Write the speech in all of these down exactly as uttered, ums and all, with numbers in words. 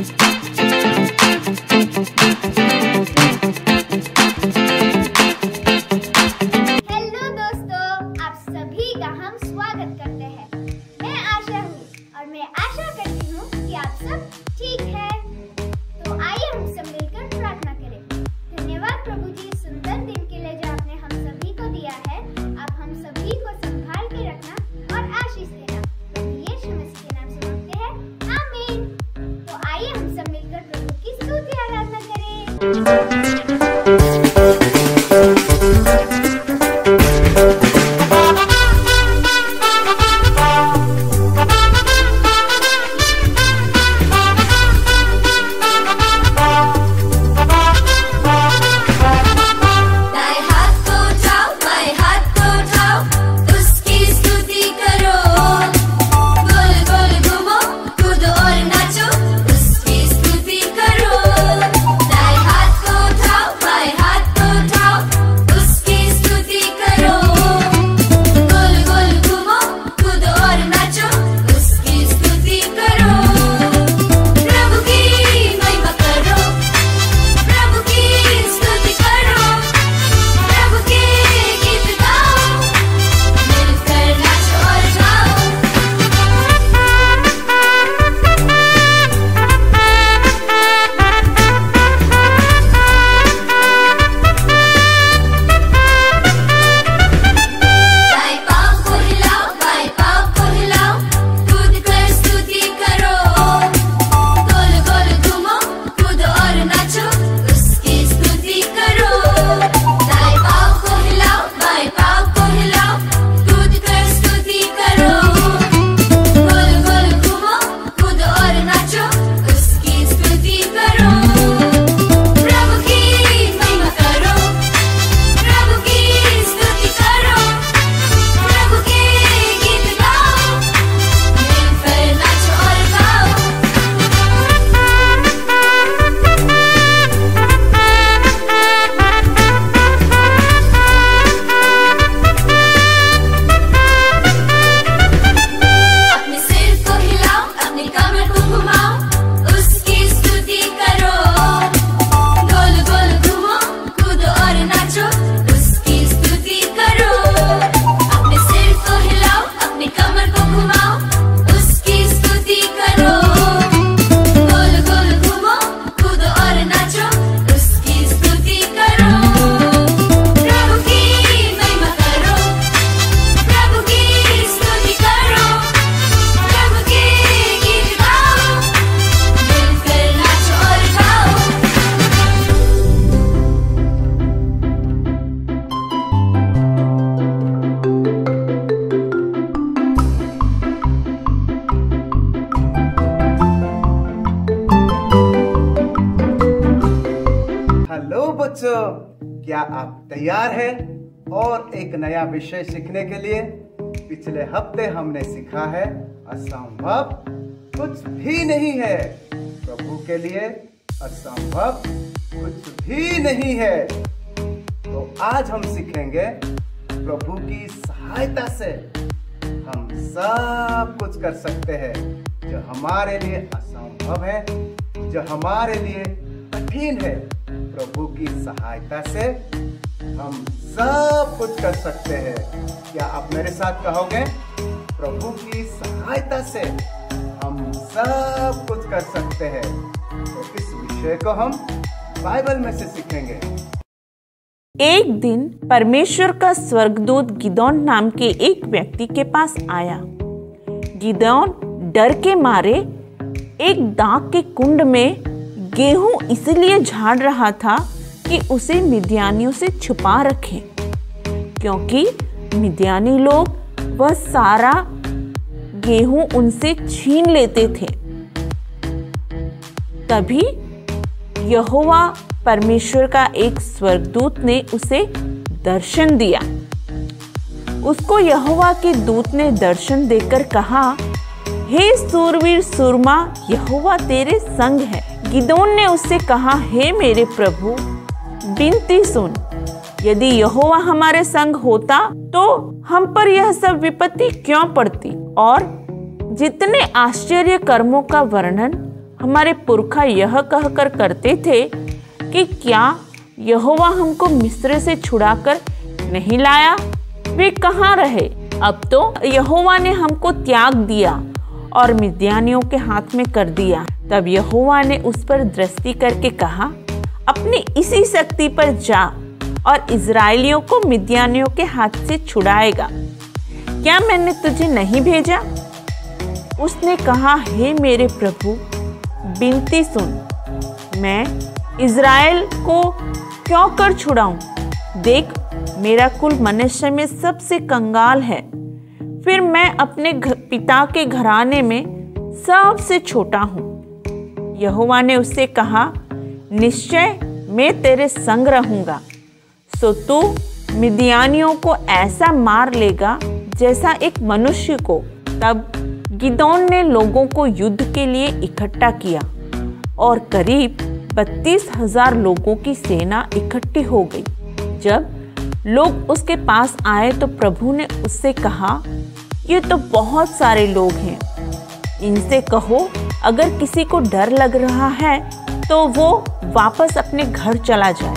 बच्चों, क्या आप तैयार हैं और एक नया विषय सीखने के लिए? पिछले हफ्ते हमने सीखा है असंभव कुछ भी नहीं है। प्रभु के लिए असंभव कुछ भी नहीं है। तो आज हम सीखेंगे प्रभु की सहायता से हम सब कुछ कर सकते हैं। जो हमारे लिए असंभव है, जो हमारे लिए कठिन है, प्रभु की सहायता से हम सब कुछ कर सकते हैं। क्या आप मेरे साथ कहोगे? प्रभु की सहायता से हम सब कुछ कर सकते हैं। तो इस विषय को हम बाइबल में से सीखेंगे। एक दिन परमेश्वर का स्वर्गदूत गिदोन नाम के एक व्यक्ति के पास आया। गिदोन डर के मारे एक दाग के कुंड में गेहूं इसलिए झाड़ रहा था कि उसे मिद्यानियों से छुपा रखे, क्योंकि मिद्यानी लोग वह सारा गेहूं उनसे छीन लेते थे। तभी यहोवा परमेश्वर का एक स्वर्गदूत ने उसे दर्शन दिया। उसको यहोवा के दूत ने दर्शन देकर कहा, हे सूरवीर सूरमा, यहोवा तेरे संग है। गिदोन ने उससे कहा, हे मेरे प्रभु, विनती सुन, यदि यहोवा हमारे संग होता तो हम पर यह सब विपत्ति क्यों पड़ती, और जितने आश्चर्य कर्मों का वर्णन हमारे पुरखा यह कहकर करते थे कि क्या यहोवा हमको मिस्र से छुड़ाकर नहीं लाया? वे कहाँ रहे? अब तो यहोवा ने हमको त्याग दिया और मिद्यानियों के हाथ में कर दिया। तब यहोवा ने उस पर दृष्टि करके कहा, अपनी इसी शक्ति पर जा और इजराइलियों को मिद्यानियों के हाथ से छुड़ाएगा। क्या मैंने तुझे नहीं भेजा? उसने कहा, हे मेरे प्रभु, विनती सुन, मैं इजराइल को क्यों कर छुड़ाऊं? देख, मेरा कुल मनुष्य में सबसे कंगाल है, फिर मैं अपने पिता के घराने में सबसे छोटा हूँ। यहोवा ने उससे कहा, निश्चय मैं तेरे संग रहूंगा, सो तू मिद्यानियों को ऐसा मार लेगा जैसा एक मनुष्य को। तब गिदोन ने लोगों को युद्ध के लिए इकट्ठा किया और करीब बत्तीस हजार लोगों की सेना इकट्ठी हो गई। जब लोग उसके पास आए तो प्रभु ने उससे कहा, ये तो बहुत सारे लोग हैं, इनसे कहो अगर किसी को डर लग रहा है तो वो वापस अपने घर चला जाए।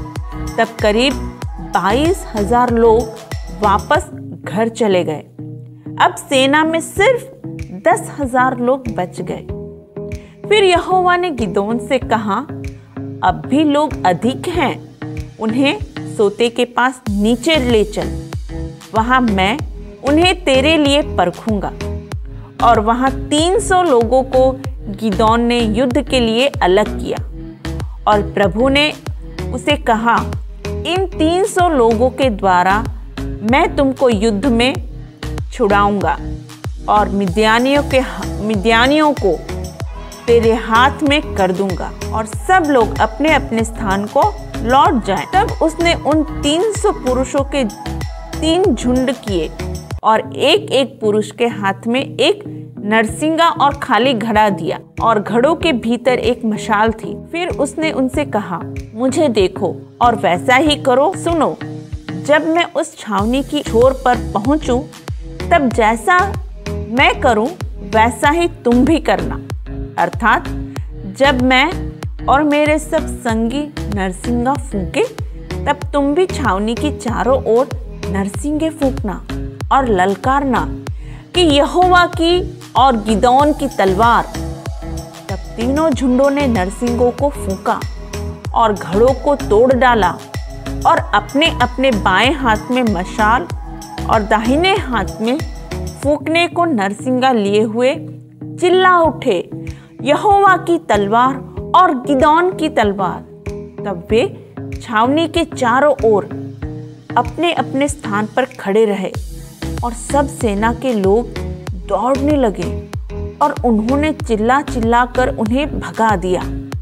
तब करीब बाईस हजार लोग वापस घर चले गए। अब सेना में सिर्फ दस हजार लोग बच गए। फिर यहोवा ने गिदोन से कहा, अब भी लोग अधिक हैं, उन्हें सोते के पास नीचे ले चल, वहां मैं उन्हें तेरे लिए परखूंगा। और वहां तीन सौ लोगों को गिदोन ने युद्ध के लिए अलग किया और प्रभु ने उसे कहा, इन तीन सौ लोगों के द्वारा मैं तुमको युद्ध में छुड़ाऊंगा और मिद्यानियों के मिद्यानियों को तेरे हाथ में कर दूंगा और सब लोग अपने अपने स्थान को लौट जाएं। तब उसने उन तीन सौ पुरुषों के तीन झुंड किए और एक एक पुरुष के हाथ में एक नरसिंगा और खाली घड़ा दिया और घड़ों के भीतर एक मशाल थी। फिर उसने उनसे कहा, मुझे देखो और वैसा ही करो। सुनो, जब मैं उस छावनी की छोर पर पहुंचूं, तब जैसा मैं करूं वैसा ही तुम भी करना। अर्थात जब मैं और मेरे सब संगी नरसिंगा फूंके, तब तुम भी छावनी की चारों ओर नरसिंगे फूंकना और ललकारना कि यहोवा की और गिदोन की तलवार। तब तीनों झुंडों ने नरसिंगों को फूंका और घड़ों को तोड़ डाला और अपने अपने बाएं हाथ में मशाल और दाहिने हाथ में फूंकने को नरसिंगा लिए हुए चिल्ला उठे, यहोवा की तलवार और गिदोन की तलवार। तब वे छावनी के चारों ओर अपने अपने स्थान पर खड़े रहे और सब सेना के लोग दौड़ने लगे और उन्होंने चिल्ला चिल्ला कर उन्हें भगा दिया।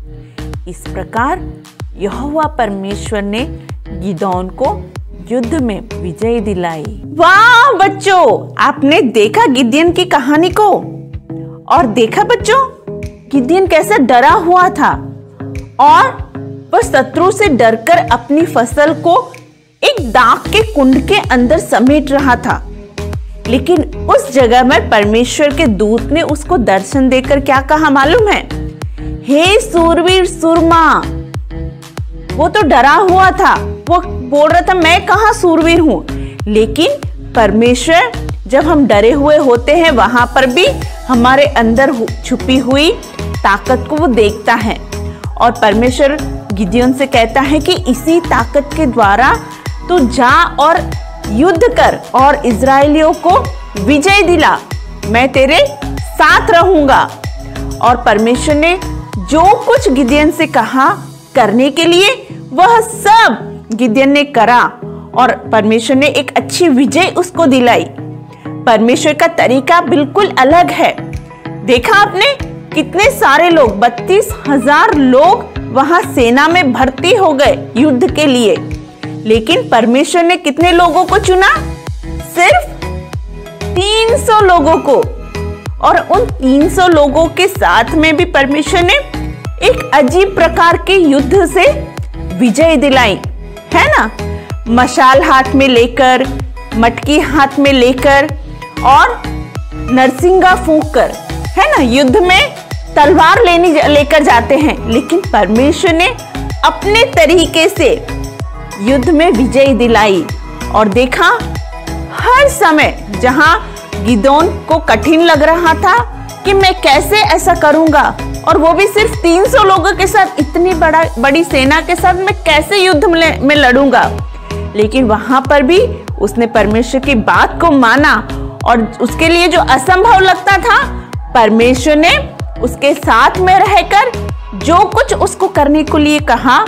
इस प्रकार यहोवा परमेश्वर ने गिदोन को युद्ध में विजय दिलाई। वाह बच्चों, आपने देखा गिदोन की कहानी को? और देखा बच्चों, गिदोन कैसे डरा हुआ था और वह शत्रु से डरकर अपनी फसल को एक दाख के कुंड के अंदर समेट रहा था। लेकिन उस जगह में परमेश्वर के दूत ने उसको दर्शन देकर क्या कहा मालूम है? हे सूरवीर सूरमा। वो तो डरा हुआ था, वो बोल रहा था मैं कहाँ सूरवीर हूँ। लेकिन परमेश्वर जब हम डरे हुए होते हैं, वहां पर भी हमारे अंदर छुपी हुई ताकत को वो देखता है। और परमेश्वर गिदोन से कहता है कि इसी ताकत के द्वारा तू जा और युद्ध कर और इजरायलियों को विजय दिला, मैं तेरे साथ रहूंगा। और परमेश्वर ने जो कुछ गिदोन से कहा करने के लिए, वह सब गिदोन ने करा और परमेश्वर ने एक अच्छी विजय उसको दिलाई। परमेश्वर का तरीका बिल्कुल अलग है। देखा आपने, कितने सारे लोग, बत्तीस हजार लोग वहां सेना में भर्ती हो गए युद्ध के लिए। लेकिन परमेश्वर ने कितने लोगों को चुना? सिर्फ तीन सौ लोगों को। और उन तीन सौ लोगों के साथ में भी परमेश्वर ने एक अजीब प्रकार के युद्ध से विजय दिलाई, है ना? मशाल हाथ में लेकर, मटकी हाथ में लेकर और नरसिंगा फूंक कर, है ना? युद्ध में तलवार लेने लेकर जाते हैं, लेकिन परमेश्वर ने अपने तरीके से युद्ध में विजय दिलाई। और देखा, हर समय जहां गिदोन को कठिन लग रहा था कि मैं कैसे ऐसा करूंगा, और वो भी सिर्फ तीन सौ लोगों के साथ, इतनी बड़ा बड़ी सेना के साथ मैं कैसे युद्ध में, में लड़ूंगा, लेकिन वहां पर भी उसने परमेश्वर की बात को माना। और उसके लिए जो असंभव लगता था, परमेश्वर ने उसके साथ में रहकर जो कुछ उसको करने के लिए कहा,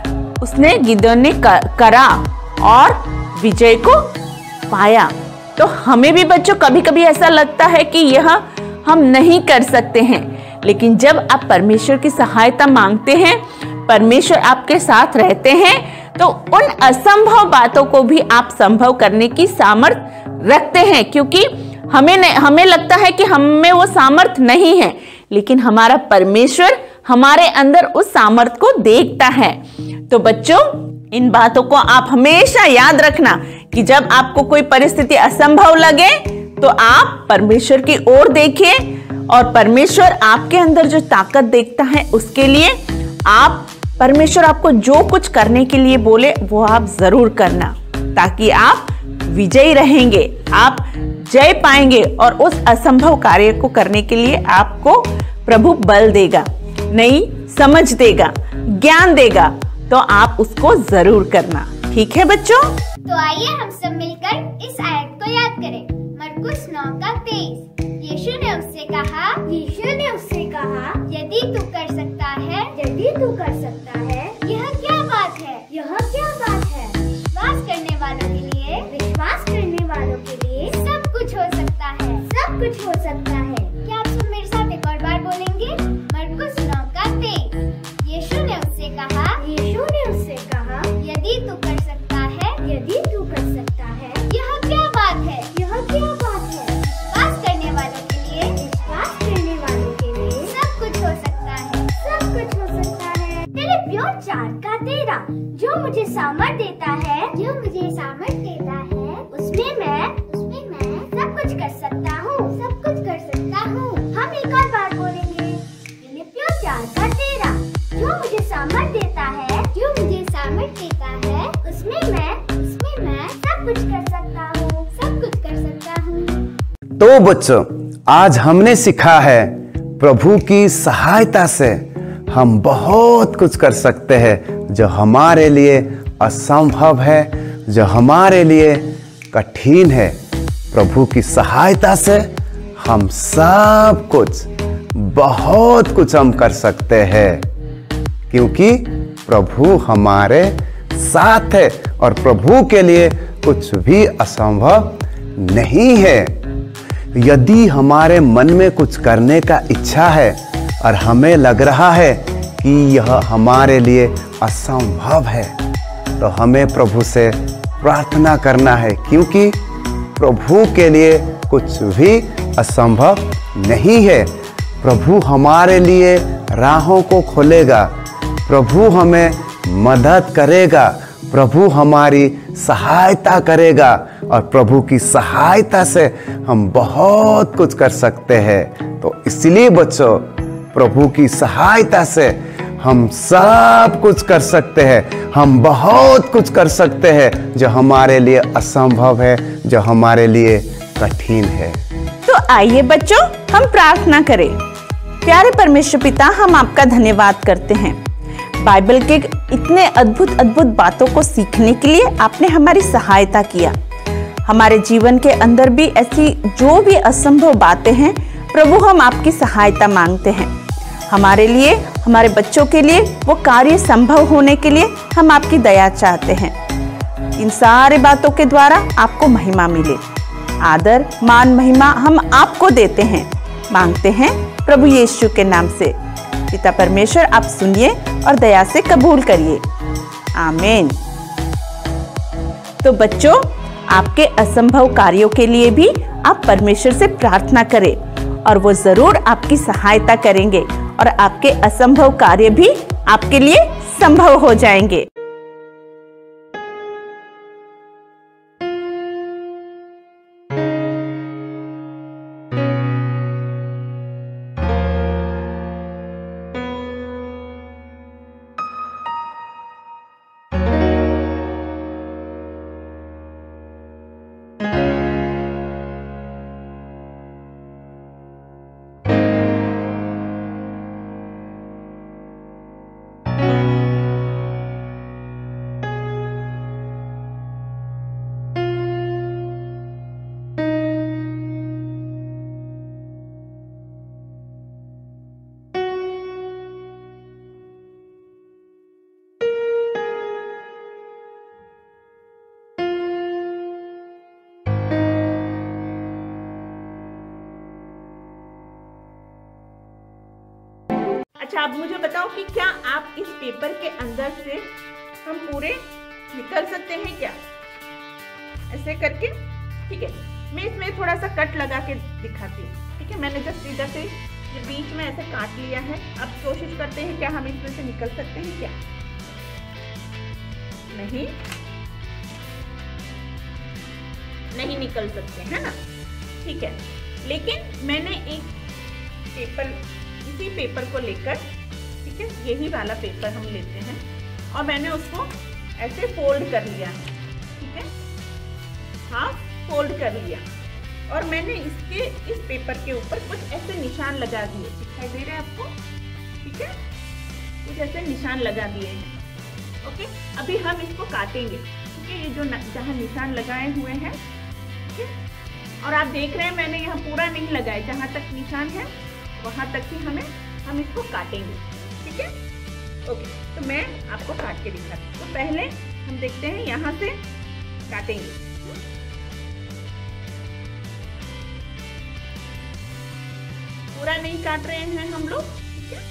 उसने गिदोन ने करा और विजय को पाया। तो हमें भी बच्चों कभी कभी ऐसा लगता है कि यह हम नहीं कर सकते हैं, लेकिन जब आप परमेश्वर की सहायता मांगते हैं, परमेश्वर आपके साथ रहते हैं, तो उन असंभव बातों को भी आप संभव करने की सामर्थ्य रखते हैं। क्योंकि हमें हमें लगता है कि हम में वो सामर्थ्य नहीं है, लेकिन हमारा परमेश्वर हमारे अंदर उस सामर्थ्य को देखता है। तो बच्चों, इन बातों को आप हमेशा याद रखना कि जब आपको कोई परिस्थिति असंभव लगे तो आप परमेश्वर की ओर देखिए, और परमेश्वर आपके अंदर जो ताकत देखता है उसके लिए आप, परमेश्वर आपको जो कुछ करने के लिए बोले वो आप जरूर करना, ताकि आप विजयी रहेंगे, आप जय पाएंगे, और उस असंभव कार्य को करने के लिए आपको प्रभु बल देगा, नई समझ देगा, ज्ञान देगा, तो आप उसको जरूर करना। ठीक है बच्चों? तो आइए हम सब मिलकर इस आयत को याद करें। मरकुस नौ का तेईस। यीशु ने उससे कहा यीशु ने उससे कहा यदि तू कर सकता है यदि तू कर सकता है यह क्या बात है यह क्या बात है विश्वास करने वालों के लिए विश्वास करने वालों के लिए सब कुछ हो सकता है सब कुछ हो सकता है। क्या आप सब मेरे साथ एक और बार बोलेंगे? मरकुस नौ का तेईस। यीशु ने उससे कहा यीशु ने उससे कहा यदि तू कर सकता है यदि तू कर सकता है यह क्या बात है यह क्या बात है विश्वास करने वालों के लिए विश्वास करने वालों के लिए सब कुछ हो सकता है सब कुछ हो सकता है। फिलिप्पियों चार का तेरह। जो मुझे सामर्थ देता है जो मुझे सामर्थ देता है उसमें मैं उसमें मैं सब कुछ कर सकता हूँ सब कुछ कर सकता हूँ। हम एक और बार बोलेंगे। फिलिप्पियों चार का तेरह। जो मुझे सामर्थ देता है जो मुझे सामर्थ देता है उसमें मैं उसमें मैं सब कुछ कर सकता हूँ सब कुछ कर सकता हूँ। तो बच्चों, आज हमने सीखा है प्रभु की सहायता से हम बहुत कुछ कर सकते हैं जो हमारे लिए असंभव है, जो हमारे लिए कठिन है। प्रभु की सहायता से हम सब कुछ, बहुत कुछ हम कर सकते हैं, क्योंकि प्रभु हमारे साथ है और प्रभु के लिए कुछ भी असंभव नहीं है। यदि हमारे मन में कुछ करने का इच्छा है और हमें लग रहा है कि यह हमारे लिए असंभव है, तो हमें प्रभु से प्रार्थना करना है, क्योंकि प्रभु के लिए कुछ भी असंभव नहीं है। प्रभु हमारे लिए राहों को खोलेगा, प्रभु हमें मदद करेगा, प्रभु हमारी सहायता करेगा, और प्रभु की सहायता से हम बहुत कुछ कर सकते हैं। तो इसलिए बच्चों, प्रभु की सहायता से हम सब कुछ कर सकते हैं, हम बहुत कुछ कर सकते हैं जो हमारे लिए असंभव है, जो हमारे लिए कठिन है। तो आइए बच्चों, हम प्रार्थना करें। प्यारे परमेश्वर पिता, हम आपका धन्यवाद करते हैं। बाइबल के इतने अद्भुत अद्भुत बातों को सीखने के लिए आपने हमारी सहायता किया। हमारे जीवन के अंदर भी ऐसी जो भी असंभव बातें हैं, प्रभु हम आपकी सहायता मांगते हैं। हमारे लिए, हमारे बच्चों के लिए वो कार्य संभव होने के लिए हम आपकी दया चाहते हैं। इन सारी बातों के द्वारा आपको महिमा मिले। आदर, मान, महिमा हम आपको देते हैं, मांगते हैं प्रभु यीशु के नाम से। पिता परमेश्वर, आप सुनिए और दया से कबूल करिए। आमीन। तो बच्चों, आपके असंभव कार्यों के लिए भी आप परमेश्वर से प्रार्थना करें, और वो जरूर आपकी सहायता करेंगे, और आपके असंभव कार्य भी आपके लिए संभव हो जाएंगे। अच्छा, आप मुझे बताओ कि क्या आप इस पेपर के अंदर से हम पूरे निकल सकते हैं क्या, ऐसे करके? ठीक है, मैं इसमें थोड़ा सा कट लगा के दिखाती हूँ। ठीक है, मैंने जस्ट इधर से ये बीच में ऐसे काट लिया है। अब कोशिश करते हैं क्या हम इसमें से निकल सकते हैं क्या? नहीं, नहीं निकल सकते, है ना? ठीक है, लेकिन मैंने एक पेपर, इसी पेपर को लेकर, ठीक है, यही वाला पेपर हम लेते हैं और मैंने उसको ऐसे फोल्ड कर लिया है। ठीक है, हाँ, फोल्ड कर लिया और मैंने इसके इस पेपर के ऊपर कुछ ऐसे निशान लगा दिए। दिखाई दे रहे हैं आपको? ठीक है, कुछ ऐसे निशान लगा दिए हैं। ओके, अभी हम इसको काटेंगे। ठीक है, ये जो जहाँ निशान लगाए हुए हैं, ठीक है, और आप देख रहे हैं मैंने यहाँ पूरा नहीं लगाया, जहाँ तक निशान है वहाँ तक ही हमें हम इसको काटेंगे। ठीक है, ओके, तो मैं आपको काट के दिखाती हूँ। तो पहले हम देखते हैं यहाँ से काटेंगे। पूरा नहीं काट रहे हैं हम लोग। ठीक है,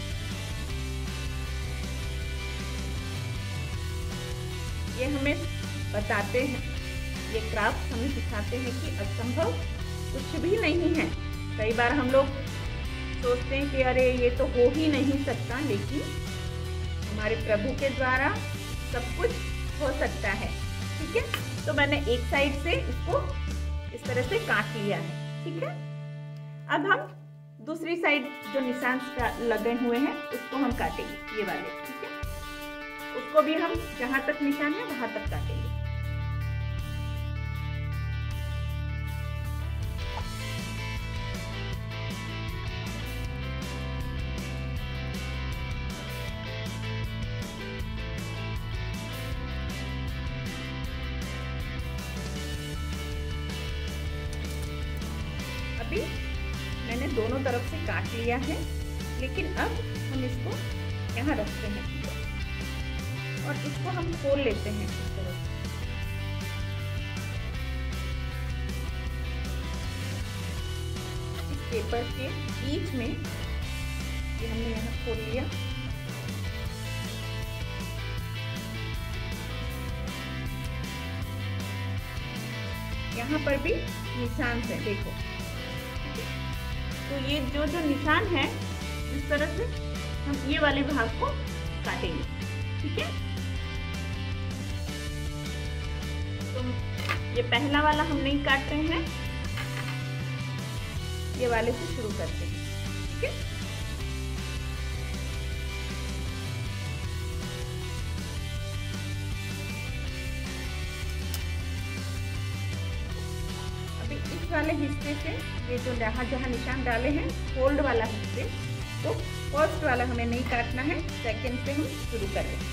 ये हमें बताते हैं, ये क्राफ्ट हमें सिखाते हैं कि असंभव कुछ भी नहीं है। कई बार हम लोग सोचते हैं कि अरे ये तो हो ही नहीं सकता, लेकिन हमारे प्रभु के द्वारा सब कुछ हो सकता है। ठीक है, तो मैंने एक साइड से इसको इस तरह से काट लिया है। ठीक है, अब हम दूसरी साइड जो निशान लगे हुए हैं उसको हम काटेंगे, ये वाले। ठीक है, उसको भी हम जहां तक निशान है वहां तक काटेंगे। अभी मैंने दोनों तरफ से काट लिया है, लेकिन अब हम इसको यहाँ रखते हैं और इसको हम खोल लेते हैं इस तरह से। इस पेपर के बीच में ये हमने यहाँ खोल लिया। यहाँ पर भी निशान है, देखो। तो ये जो जो निशान है इस तरह से हम ये वाले भाग को काटेंगे। ठीक है, तो ये पहला वाला हम नहीं काट रहे हैं, ये वाले से शुरू करते हैं। ठीक है, अभी इस वाले हिस्से से ये जो जहाँ जहाँ निशान डाले हैं फोल्ड वाला हिस्से, तो फर्स्ट वाला हमें नहीं काटना है, सेकंड से हम शुरू करें।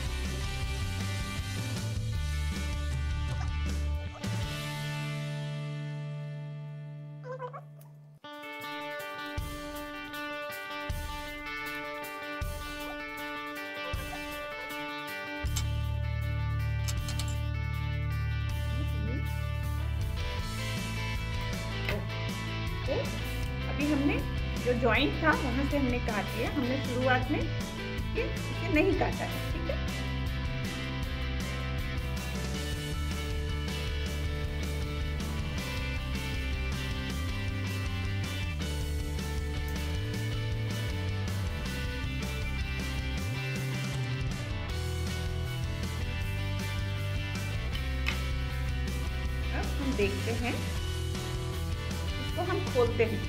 तो अभी हमने जो जॉइंट था वहां से हमने काट लिया, हमने शुरुआत में इसे नहीं काटा है। ठीक है, अब हम देखते हैं, इसको हम खोलते हैं।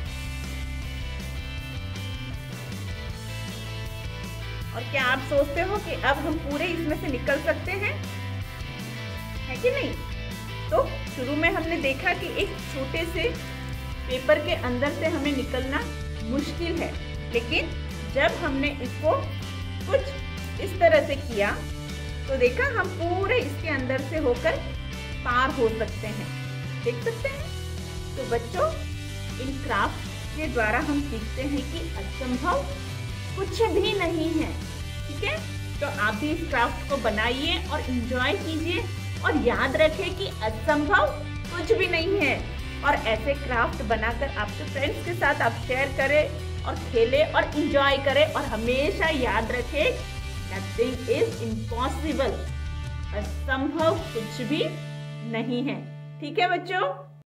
और क्या आप सोचते हो कि अब हम पूरे इसमें से निकल सकते हैं, है कि नहीं? तो शुरू में हमने देखा कि एक छोटे से पेपर के अंदर से हमें निकलना मुश्किल है, लेकिन जब हमने इसको कुछ इस तरह से किया तो देखा हम पूरे इसके अंदर से होकर पार हो सकते हैं। देख सकते हैं? तो बच्चों, इन क्राफ्ट के द्वारा हम सीखते हैं कि असंभव कुछ भी नहीं है। ठीक है, तो आप भी इस क्राफ्ट को बनाइए और एंजॉय कीजिए और याद रखें कि असंभव कुछ भी नहीं है। और ऐसे क्राफ्ट बनाकर आपके फ्रेंड्स के साथ आप शेयर करें, और खेले और इंजॉय करे और हमेशा याद रखे नथिंग इज इम्पॉसिबल, असंभव कुछ भी नहीं है। ठीक है बच्चों।